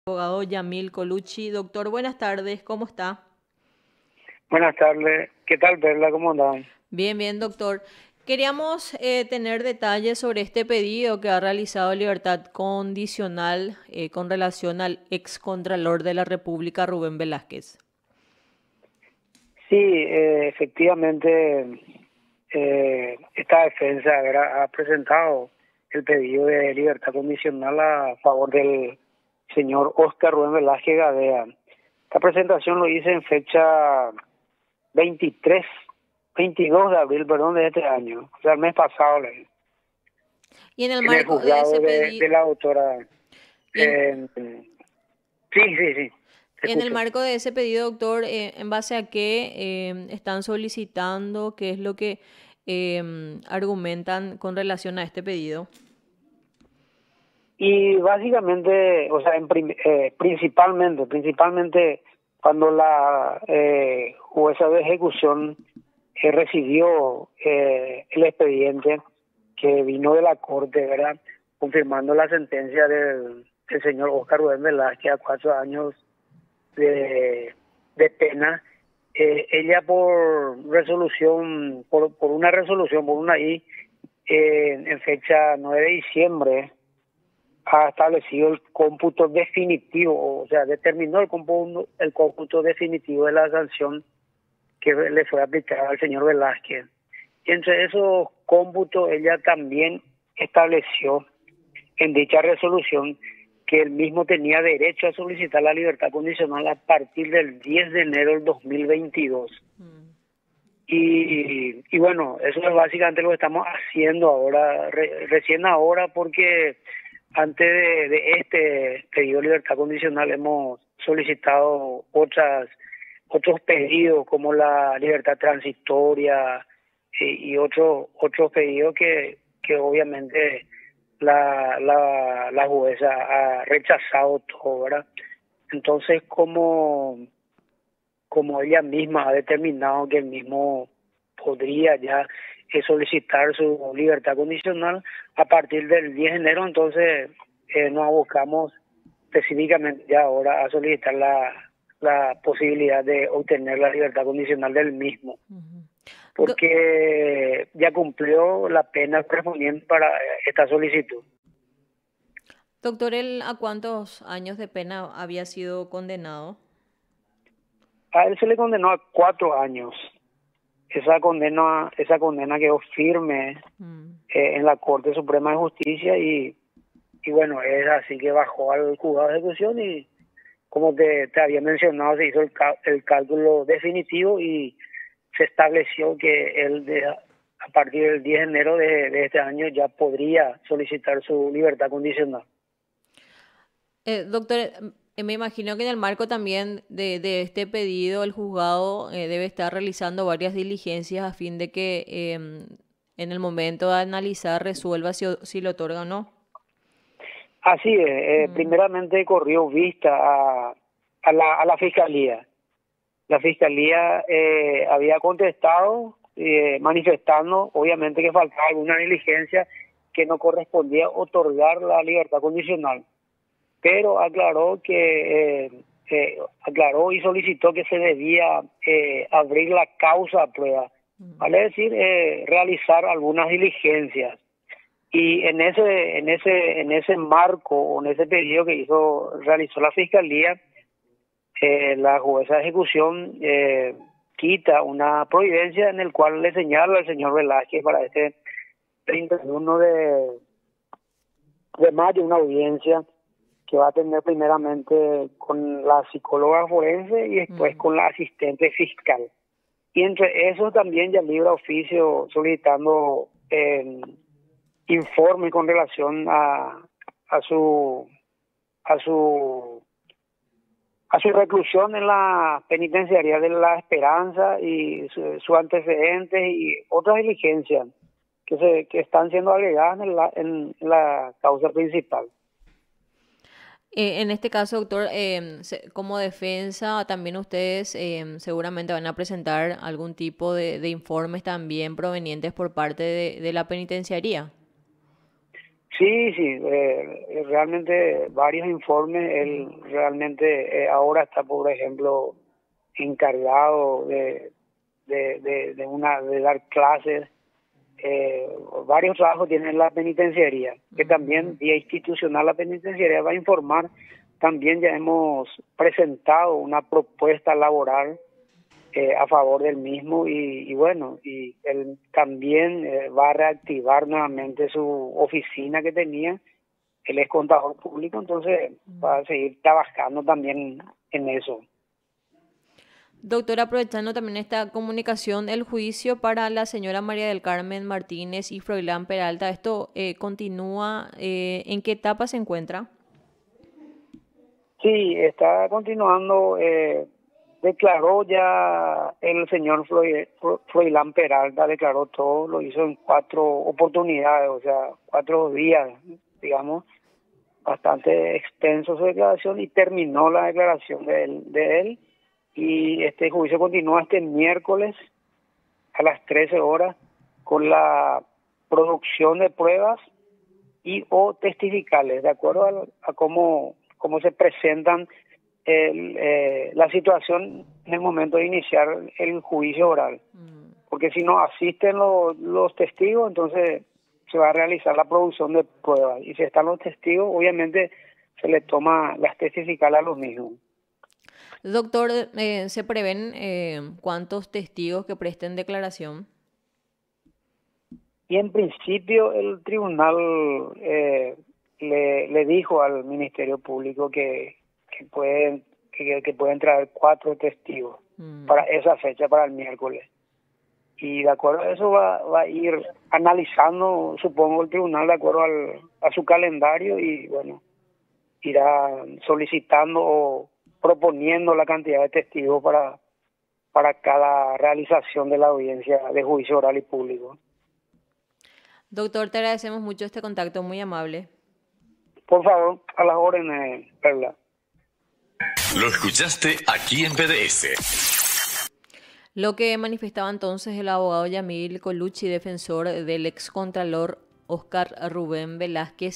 Abogado Yamil Colucci. Doctor, buenas tardes, ¿cómo está? Buenas tardes. ¿Qué tal, Perla? ¿Cómo andan? Bien, bien, doctor. Queríamos tener detalles sobre este pedido que ha realizado Libertad Condicional con relación al excontralor de la República, Rubén Velázquez. Sí, efectivamente, esta defensa ha presentado el pedido de libertad condicional a favor del señor Óscar Rubén Velázquez Gadea. Esta presentación lo hice en fecha 23, 22 de abril, perdón, de este año, o sea, el mes pasado, Y en el en el marco de juzgado ese de pedido, la autora. y en, Sí, sí, sí, te y en el escucho. marco de ese pedido, doctor, ¿en base a qué están solicitando? ¿Qué es lo que argumentan con relación a este pedido? Y básicamente, o sea, principalmente cuando la jueza de ejecución recibió el expediente que vino de la corte, ¿verdad? Confirmando la sentencia del señor Óscar Rubén Velázquez a 4 años de pena, ella por una resolución, por una I, en fecha 9 de diciembre, ha establecido el cómputo definitivo, o sea, determinó el cómputo definitivo de la sanción que le fue aplicada al señor Velázquez. Y entre esos cómputos ella también estableció en dicha resolución que él mismo tenía derecho a solicitar la libertad condicional a partir del 10 de enero del 2022. Mm. Y bueno, eso es básicamente lo que estamos haciendo ahora, recién ahora, porque antes de este pedido de libertad condicional hemos solicitado otros pedidos como la libertad transitoria y otros pedidos que obviamente la jueza ha rechazado todo, ¿verdad? Entonces, como ella misma ha determinado que él mismo podría ya solicitar su libertad condicional a partir del 10 de enero, entonces nos abocamos específicamente ya ahora a solicitar la posibilidad de obtener la libertad condicional del mismo, Ujú. Do- porque ya cumplió la pena correspondiente para esta solicitud. Doctor, ¿él a cuántos años de pena había sido condenado? A él se le condenó a 4 años. Esa condena quedó firme Mm. en la Corte Suprema de Justicia y bueno, es así que bajó al juzgado de ejecución y como te había mencionado, se hizo el cálculo definitivo y se estableció que a partir del 10 de enero de este año ya podría solicitar su libertad condicional. Doctor, me imagino que en el marco también de este pedido, el juzgado debe estar realizando varias diligencias a fin de que en el momento de analizar resuelva si lo otorga o no. Así es, Mm. primeramente corrió vista a la Fiscalía. La Fiscalía había contestado manifestando, obviamente, que faltaba alguna diligencia que no correspondía otorgar la libertad condicional, pero aclaró y solicitó que se debía abrir la causa a prueba, Mm. vale decir, realizar algunas diligencias. Y en ese marco, o en ese pedido que realizó la Fiscalía, la jueza de ejecución quita una providencia en el cual le señala al señor Velázquez para este 31 de mayo una audiencia que va a tener primeramente con la psicóloga forense y después Mm. con la asistente fiscal. Y entre eso también ya libra oficio solicitando informe con relación a su a su a su reclusión en la penitenciaría de La Esperanza y su antecedentes y otras diligencias que están siendo agregadas en la causa principal. En este caso, doctor, como defensa, también ustedes seguramente van a presentar algún tipo de informes también provenientes por parte de la penitenciaría. Sí, sí, realmente varios informes. Él realmente ahora está, por ejemplo, encargado de dar clases. Varios trabajos tiene la penitenciaría, que también vía institucional la penitenciaría va a informar. También ya hemos presentado una propuesta laboral a favor del mismo y bueno, y él también va a reactivar nuevamente su oficina que tenía. Él es contador público, entonces va a seguir trabajando también en eso. Doctor, aprovechando también esta comunicación, el juicio para la señora María del Carmen Martínez y Froilán Peralta, ¿esto continúa? ¿En qué etapa se encuentra? Sí, está continuando. Declaró ya el señor Froilán Peralta, declaró todo, lo hizo en 4 oportunidades, o sea, 4 días, digamos, bastante extenso su declaración y terminó la declaración de él. Y este juicio continúa este miércoles a las 13 horas con la producción de pruebas y o testificales, de acuerdo a cómo se presentan la situación en el momento de iniciar el juicio oral. Porque si no asisten los testigos, entonces se va a realizar la producción de pruebas. Y si están los testigos, obviamente se le toma las testificales a los mismos. Doctor, ¿se prevén cuántos testigos que presten declaración? Y en principio el tribunal le dijo al Ministerio Público que pueden traer 4 testigos para esa fecha, para el miércoles. Y de acuerdo a eso va a ir analizando, supongo, el tribunal de acuerdo a su calendario y bueno, irá solicitando o proponiendo la cantidad de testigos para cada realización de la audiencia de juicio oral y público. Doctor, te agradecemos mucho este contacto, muy amable. Por favor, a las órdenes, Perla. Lo escuchaste aquí en PDS. Lo que manifestaba entonces el abogado Yamil Colucci, defensor del excontralor Oscar Rubén Velázquez,